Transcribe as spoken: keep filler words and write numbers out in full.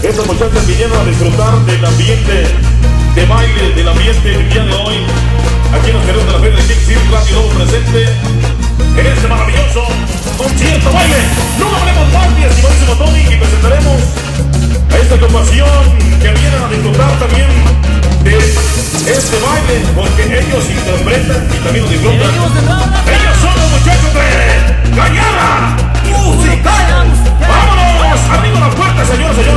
Estos muchachos vinieron a disfrutar del ambiente de baile, del ambiente del día de hoy. Aquí en los queridos de la feria de King City Radio Lobo presente en este maravilloso concierto baile. No lo hablemos más, mi estimadísimo Tony, y presentaremos a esta agrupación que vienen a disfrutar también de este baile, porque ellos interpretan y también lo disfrutan. Ellos son los muchachos de Gallada Musical. ¡Vámonos! ¡Arriba la puerta, señores, señores!